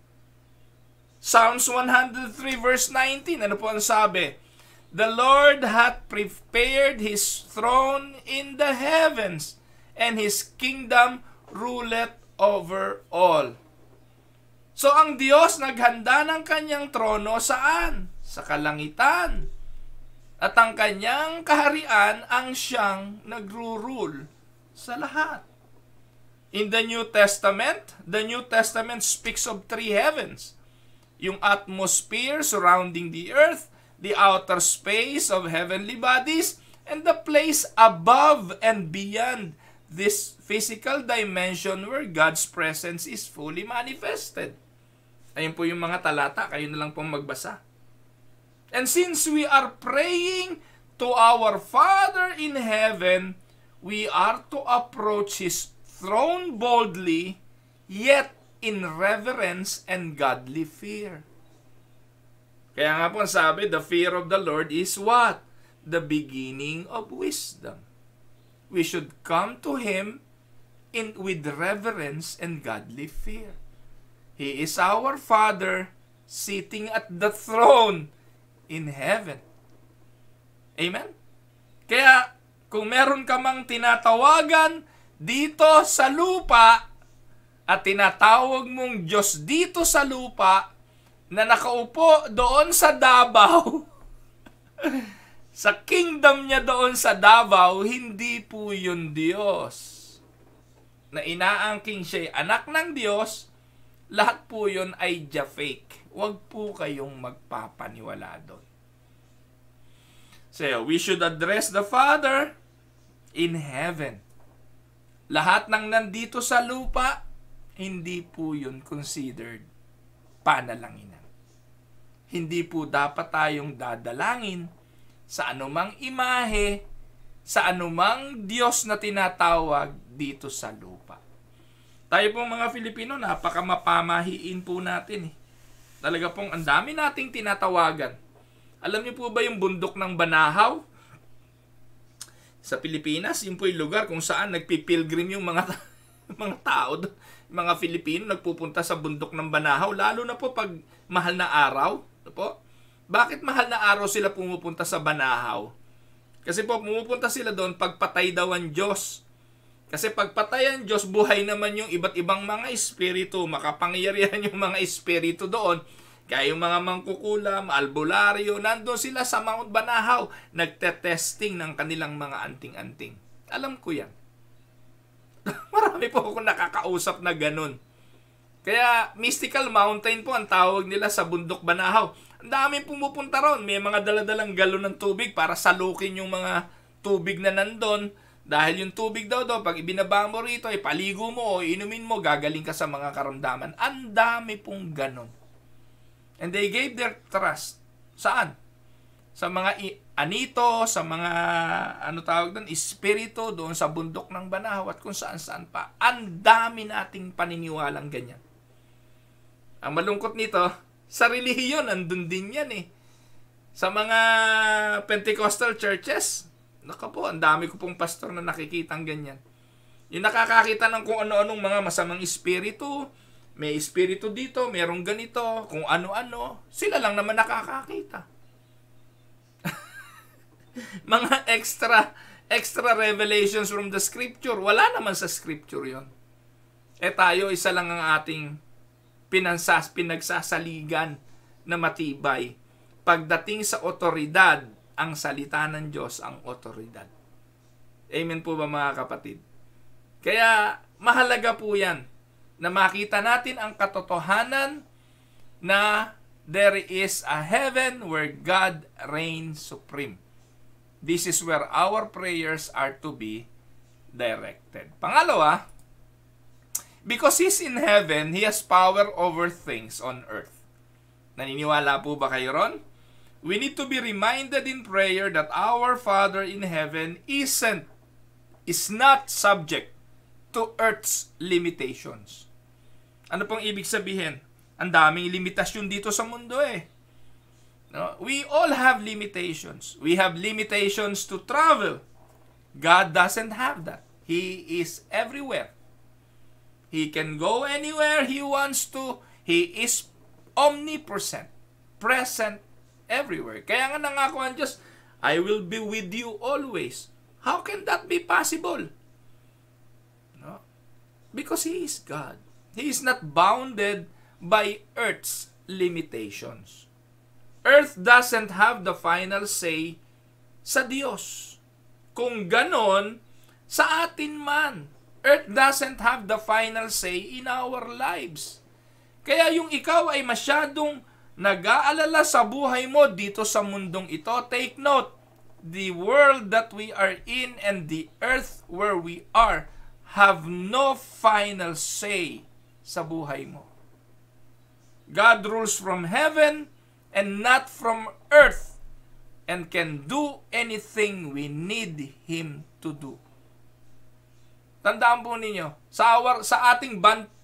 [SPEAKER 1] Psalms 103 verse 19, ano po ang sabi? The Lord hath prepared His throne in the heavens, and His kingdom ruleth over all. So ang Diyos naghanda ng kanyang trono saan? Sa kalangitan. At ang kanyang kaharian ang siyang nagro-rule sa lahat. In the New Testament speaks of 3 heavens. Yung atmosphere surrounding the earth, the outer space of heavenly bodies, and the place above and beyond this physical dimension where God's presence is fully manifested. Ayun po yung mga talata, kayo na lang pong magbasa. And since we are praying to our Father in heaven, we are to approach His throne boldly, yet in reverence and godly fear. Kaya nga po sabi, the fear of the Lord is what? The beginning of wisdom. We should come to Him with reverence and godly fear. He is our Father sitting at the throne in heaven. Amen? Kaya kung meron ka mang tinatawagan dito sa lupa at tinatawag mong Diyos dito sa lupa na nakaupo doon sa Davao, sa kingdom niya doon sa Davao, hindi po yun Diyos. Na inaangking siya'y anak ng Diyos, lahat po yun ay fake. Huwag po kayong magpapaniwala doon. So, we should address the Father in heaven. Lahat ng nandito sa lupa, hindi po yun considered panalanginan. Hindi po dapat tayong dadalangin sa anumang imahe, sa anumang Diyos na tinatawag dito sa lupa. Tayo pong mga Filipino, napakamapamahiin po natin. Talaga pong ang dami nating tinatawagan. Alam niyo po ba yung bundok ng Banahaw? Sa Pilipinas, yun po yung lugar kung saan nagpipilgrim yung mga mga tao, mga Filipino nagpupunta sa bundok ng Banahaw, lalo na po pag mahal na araw. Po? Bakit mahal na araw sila pumupunta sa Banahaw? Kasi po pumupunta sila doon pagpatay daw ang Diyos. Kasi pagpatay ang Diyos, buhay naman yung iba't ibang mga espiritu, makapangyarihan yung mga espiritu doon. Kaya yung mga mangkukulam, albularyo, nandun sila sa Mount Banahaw, nagte-testing ng kanilang mga anting-anting. Alam ko yan. Marami po akong nakakausap na ganun. Kaya Mystical Mountain po ang tawag nila sa bundok Banahaw. Ang daming pumupunta ron. May mga daladalang galon ng tubig para salukin yung mga tubig na nandun. Dahil yung tubig daw pag ibinaba mo rito, paligo mo o inumin mo, gagaling ka sa mga karamdaman. Ang dami pong ganun. And they gave their trust. Saan? Sa mga anito, sa mga espiritu doon sa bundok ng Banahaw at kung saan-saan pa. Ang dami nating paniniwalang ganyan. Ang malungkot nito, sa relihiyon, andun din yan eh. Sa mga Pentecostal churches, naka po, ang dami ko pong pastor na nakikitang ganyan. Yung nakakakita ng kung ano-anong mga masamang espiritu, may espiritu dito, merong ganito, kung ano-ano, sila lang naman nakakakita. Mga extra revelations from the scripture, wala naman sa scripture yon. Tayo, isa lang ang ating pinagsasaligan na matibay. Pagdating sa otoridad, ang salita ng Diyos ang otoridad. Amen po ba mga kapatid? Kaya mahalaga po yan na makita natin ang katotohanan na there is a heaven where God reigns supreme. This is where our prayers are to be directed. Pangalawa, because He's in heaven, He has power over things on earth. Naniniwala po ba kayo ron? We need to be reminded in prayer that our Father in heaven is not subject to earth's limitations. Ano pong ibig sabihin? Ang daming limitasyon dito sa mundo eh. No? We all have limitations. We have limitations to travel. God doesn't have that. He is everywhere. He can go anywhere He wants to. He is omnipresent, present everywhere. Kaya nga nangako ang Diyos, I will be with you always. How can that be possible? No? Because He is God. He is not bounded by earth's limitations. Earth doesn't have the final say sa Diyos. Kung ganon, sa atin man. Earth doesn't have the final say in our lives. Kaya yung ikaw ay masyadong nag-aalala sa buhay mo dito sa mundong ito, take note, the world that we are in and the earth where we are have no final say sa buhay mo. God rules from heaven and not from earth and can do anything we need Him to do. Tandaan po ninyo, sa ating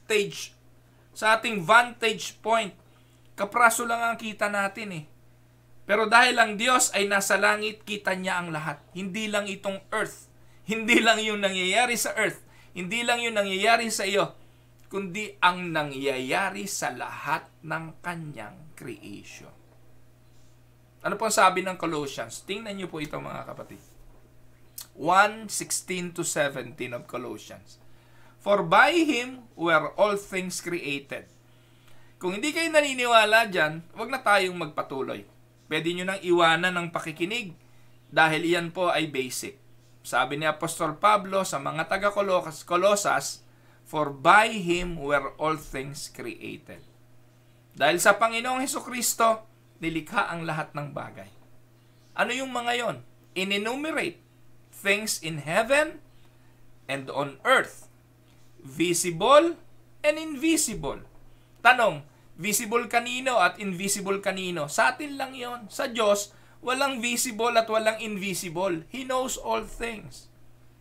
[SPEAKER 1] vantage point, kapraso lang ang kita natin eh. Pero dahil ang Diyos ay nasa langit, kita niya ang lahat. Hindi lang itong earth. Hindi lang yung nangyayari sa earth. Hindi lang yung nangyayari sa iyo. Kundi ang nangyayari sa lahat ng kanyang creation. Ano po ang sabi ng Colossians? Tingnan niyo po ito mga kapatid. 1:16-17 of Colossians. For by Him were all things created. Kung hindi kayo naniniwala dyan, wag na tayong magpatuloy. Pwede nyo nang iwanan ng pakikinig dahil iyan po ay basic. Sabi ni Apostol Pablo sa mga taga-Kolosas, for by Him were all things created. Dahil sa Panginoong Hesukristo, nilikha ang lahat ng bagay. Ano yung mga yon? In-enumerate things in heaven and on earth, visible and invisible. Tanong, visible kanino at invisible kanino? Sa atin lang yon. Sa Diyos, walang visible at walang invisible. He knows all things.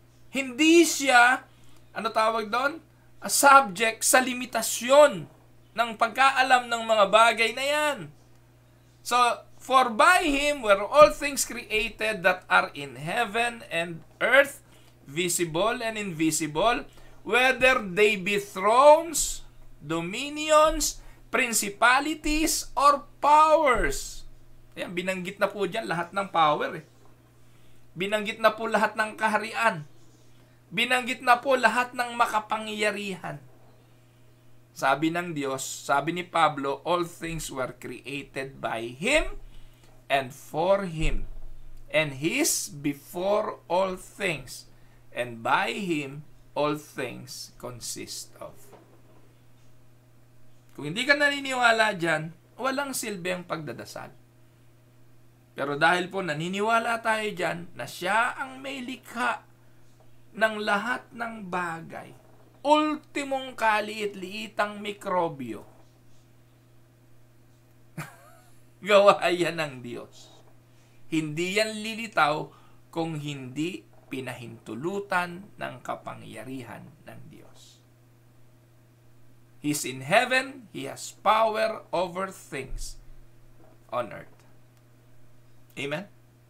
[SPEAKER 1] Hindi siya, ano tawag doon? A subject sa limitasyon ng pagkaalam ng mga bagay na yan. So, for by Him were all things created that are in heaven and earth, visible and invisible, whether they be thrones, dominions, principalities, or powers. Ayan, binanggit na po dyan lahat ng power. Binanggit na po lahat ng kaharian. Binanggit na po lahat ng makapangyarihan. Sabi ng Diyos, sabi ni Pablo, all things were created by Him and for Him. And His before all things. And by Him, all things consist of. Kung hindi ka naniniwala dyan, walang silbi ang pagdadasal. Pero dahil po naniniwala tayo dyan na Siya ang may likha ng lahat ng bagay, ultimong kaliit-liitang mikrobyo, gawa yan ng Diyos. Hindi yan lilitaw kung hindi pinahintulutan ng kapangyarihan ng Diyos. He's in heaven, He has power over things on earth. Amen?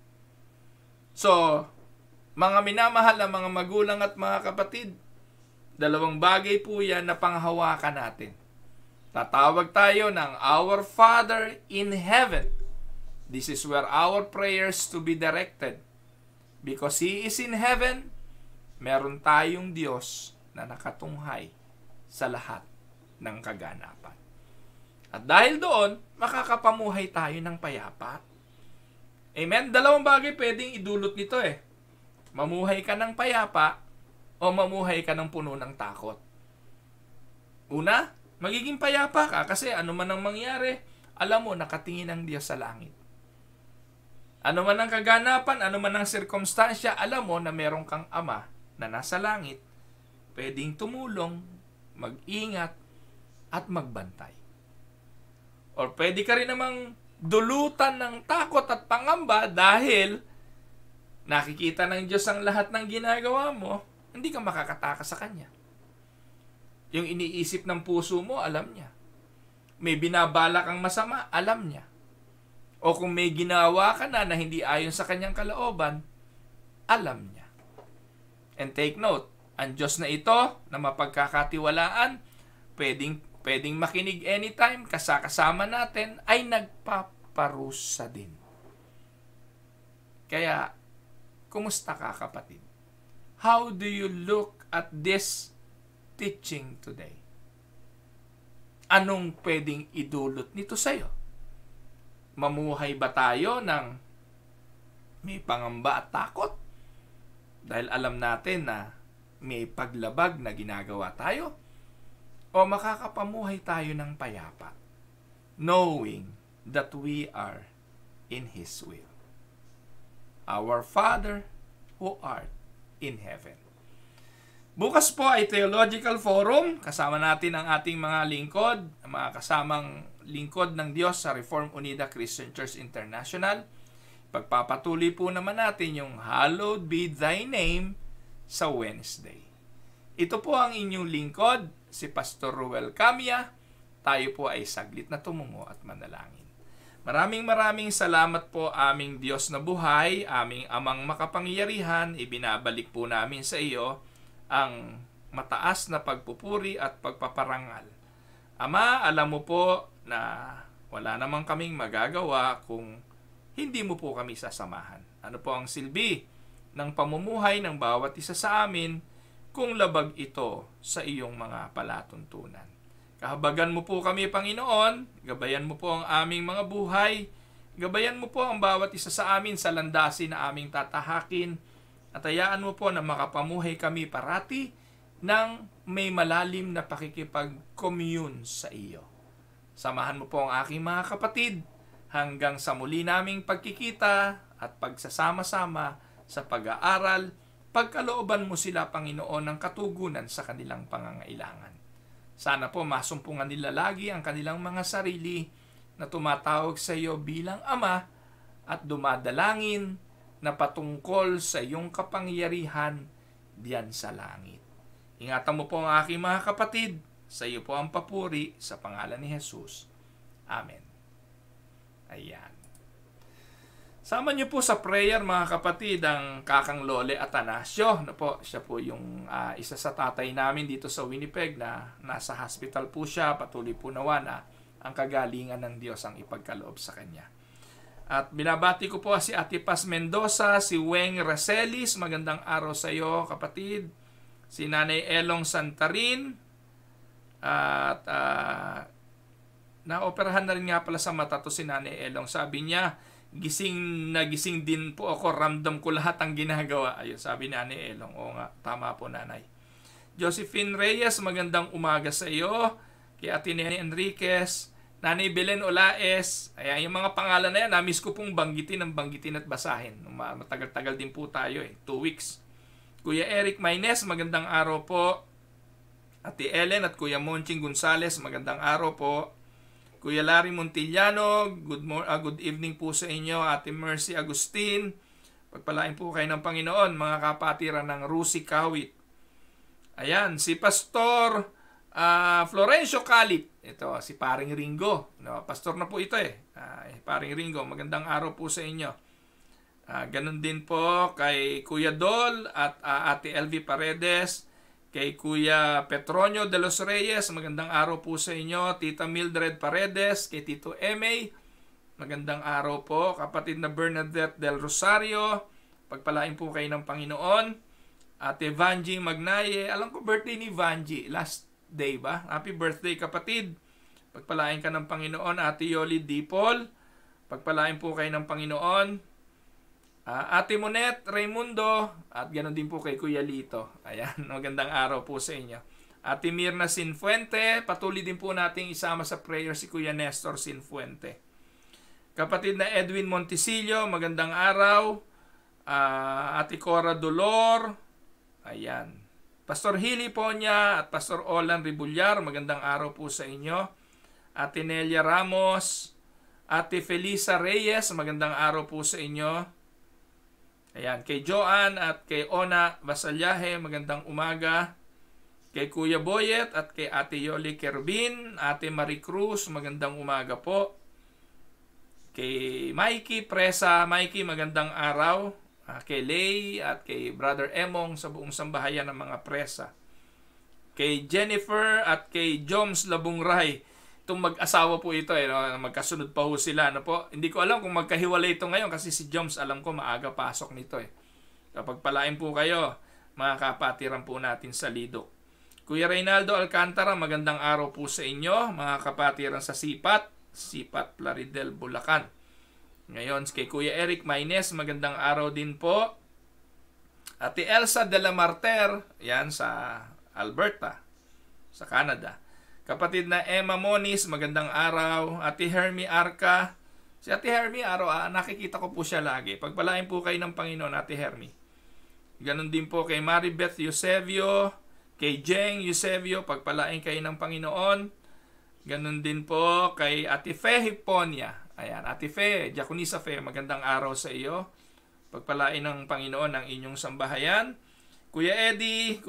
[SPEAKER 1] So, mga minamahal na mga magulang at mga kapatid, dalawang bagay po yan na panghawakan natin. Tatawag tayo ng Our Father in Heaven. This is where our prayers to be directed. Because He is in heaven, meron tayong Diyos na nakatunghay sa lahat ng kaganapan. At dahil doon, makakapamuhay tayo ng payapa. Amen? Dalawang bagay pwedeng idulot nito eh. Mamuhay ka ng payapa o mamuhay ka ng puno ng takot. Una, magiging payapa ka kasi ano man ang mangyari, alam mo, nakatingin ang Diyos sa langit. Ano man ang kaganapan, ano man ang sirkumstansya, alam mo na meron kang Ama na nasa langit, pwedeng tumulong, mag-ingat, at magbantay. Or pwede ka rin namang dulutan ng takot at pangamba dahil nakikita ng Diyos ang lahat ng ginagawa mo, hindi ka makakatakas sa Kanya. Yung iniisip ng puso mo, alam niya. May binabala kang masama, alam niya. O kung may ginawa ka na hindi ayon sa Kanyang kalooban, alam niya. And take note, ang Diyos na ito, na mapagkakatiwalaan, pwedeng makinig anytime, kasama natin, ay nagpaparusa din. Kaya, kumusta ka kapatid? How do you look at this teaching today? Anong pwedeng idulot nito sa'yo? Mamuhay ba tayo ng may pangamba at takot? Dahil alam natin na may paglabag na ginagawa tayo? O makakapamuhay tayo ng payapa, knowing that we are in His will? Our Father who art in heaven. Bukas po ay Theological Forum. Kasama natin ang ating mga lingkod, mga kasamang lingkod ng Diyos sa Reform Unida Christian Church International. Pagpapatuloy po naman natin yung Hallowed be Thy Name sa Wednesday. Ito po ang inyong lingkod, si Pastor Ruel Camia. Tayo po ay saglit na tumungo at manalangin. Maraming salamat po aming Diyos na buhay, aming Amang makapangyarihan. Ibinabalik po namin sa iyo ang mataas na pagpupuri at pagpaparangal. Ama, alam mo po na wala namang kaming magagawa kung hindi mo po kami sasamahan. Ano po ang silbi ng pamumuhay ng bawat isa sa amin kung labag ito sa iyong mga palatuntunan? Kahabagan mo po kami, Panginoon. Gabayan mo po ang aming mga buhay. Gabayan mo po ang bawat isa sa amin sa landasin na aming tatahakin. At hayaan mo po na makapamuhay kami parati ng may malalim na pakikipag-commune sa iyo. Samahan mo po ang aking mga kapatid hanggang sa muli naming pagkikita at pagsasama-sama sa pag-aaral. Pagkalooban mo sila, Panginoon, ng katugunan sa kanilang pangangailangan. Sana po masumpungan nila lagi ang kanilang mga sarili na tumatawag sa iyo bilang Ama at dumadalangin na patungkol sa iyong kapangyarihan diyan sa langit. Ingatan mo po ang aking mga kapatid Sa iyo po ang papuri sa pangalan ni Jesus. Amen. Ayan. Sama niyo po sa prayer mga kapatid ang kakang Lole Atanasio. Siya po yung isa sa tatay namin dito sa Winnipeg na nasa hospital po siya. Patuloy po nawa na ang kagalingan ng Diyos ang ipagkaloob sa kanya. At binabati ko po si Ate Paz Mendoza, si Weng Racelis, magandang araw sa iyo kapatid. Si Nanay Elong Santarin, at naoperahan na rin nga pala sa mata to si Nanay Elong. Sabi niya, gising na gising din po ako, ramdam ko lahat ang ginagawa. Ayun, sabi ni Nanay Elong. Oo nga, tama po nanay. Josephine Reyes, magandang umaga sa iyo. Kay Ate Nene Enriquez, Nanay Belen Olaes. Ayan, yung mga pangalan na yan, namiss ko pong banggitin at basahin. Matagal-tagal din po tayo 2 weeks. Kuya Eric Maynes, magandang araw po. Ate Ellen at Kuya Monching Gonzales, magandang araw po. Kuya Larry Montillano, good evening po sa inyo. Ate Mercy Agustin, pagpalain po kayo ng Panginoon, mga kapatiran ng Rusi Kawit. Ayan, si Pastor Florencio Calit. Ito, si Paring Ringo. No, pastor na po ito Paring Ringo, magandang araw po sa inyo. Ganun din po kay Kuya Dol at Ate LV Paredes. Kay Kuya Petronio de los Reyes, magandang araw po sa inyo. Tita Mildred Paredes, kay Tito Emay, magandang araw po. Kapatid na Bernadette del Rosario, pagpalain po kayo ng Panginoon. Ate Vanji Magnaye, alam ko birthday ni Vanji, last day ba? Happy birthday kapatid. Pagpalain ka ng Panginoon. Ate Yoli Dipol, pagpalain po kayo ng Panginoon. Ate Monet Raimundo, at ganoon din po kay Kuya Lito. Ayan, magandang araw po sa inyo. Ate Mirna Sinfuente, patuloy din po nating isama sa prayer si Kuya Nestor Sinfuente. Kapatid na Edwin Montisillo, magandang araw. Ate Cora Dolor, ayan. Pastor Hili Ponya at Pastor Olan Ribullar, magandang araw po sa inyo. Ate Nelia Ramos, Ate Felisa Reyes, magandang araw po sa inyo. Ayan, kay Joanne at kay Ona Basalyahe, magandang umaga. Kay Kuya Boyet at kay Ate Yoli Kerbin, Ate Marie Cruz, magandang umaga po. Kay Mikey Presa, Mikey, magandang araw. Kay Lay at kay Brother Emong sa buong sambahayan ng mga presa. Kay Jennifer at kay Joms Labungray. Itong mag-asawa po ito, magkasunod pa ho sila. Po? Hindi ko alam kung magkahiwalay ito ngayon kasi si Joms, alam ko maaga pasok nito. Kapag palain po kayo, mga kapatiran po natin sa Lidok. Kuya Reynaldo Alcantara, magandang araw po sa inyo, mga kapatiran sa Sipat Plaridel, Bulacan. Ngayon, kay Kuya Eric Maynes, magandang araw din po. Ate Elsa de la Marter, yan sa Alberta, sa Canada. Kapatid na Emma Moniz, magandang araw. Ate Hermie Arca. Si Ate Hermie, nakikita ko po siya lagi. Pagpalain po kayo ng Panginoon, Ate Hermie. Ganon din po kay Maribeth Eusebio, kay Jeng Eusebio, pagpalain kayo ng Panginoon. Ganon din po kay Ate Fe Hiponia. Ayan, Ate Fe, Diaconisa Fe, magandang araw sa iyo. Pagpalain ng Panginoon ang inyong sambahayan. Kuya Eddie,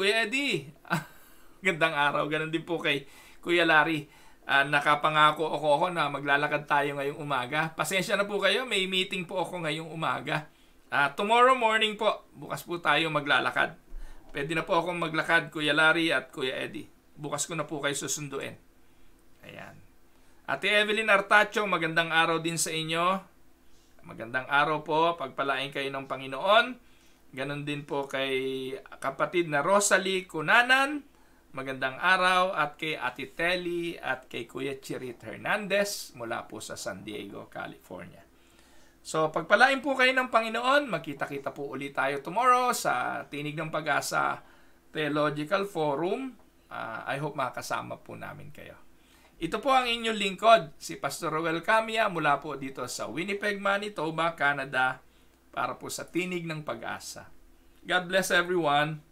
[SPEAKER 1] gandang araw. Ganon din po kay Kuya Larry, nakapangako ako na maglalakad tayo ngayong umaga. Pasensya na po kayo, may meeting po ako ngayong umaga. Tomorrow morning po, bukas po tayo maglalakad. Pwede na po akong maglakad, Kuya Larry at Kuya Eddie. Bukas ko na po kayo susunduin. Ayan. Ate Evelyn Artacho, magandang araw din sa inyo. Magandang araw po, pagpalain kayo ng Panginoon. Ganon din po kay kapatid na Rosalie Cunanan. Magandang araw at kay Ate Telly at kay Kuya Chirit Hernandez mula po sa San Diego, California. So, pagpalain po kayo ng Panginoon, magkita-kita po ulit tayo tomorrow sa Tinig ng Pag-asa Theological Forum. I hope makasama po namin kayo. Ito po ang inyong lingkod, si Pastor Roel Camia mula po dito sa Winnipeg, Manitoba, Canada para po sa Tinig ng Pag-asa. God bless everyone.